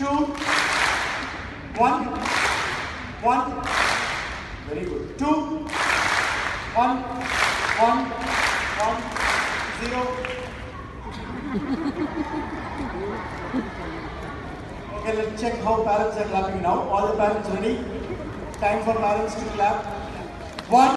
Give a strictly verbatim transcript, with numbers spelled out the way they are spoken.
two, one, one. Very good. Two, one, one, one, zero. Okay, let's check how parents are clapping now. All the parents ready? Time for parents to clap. One.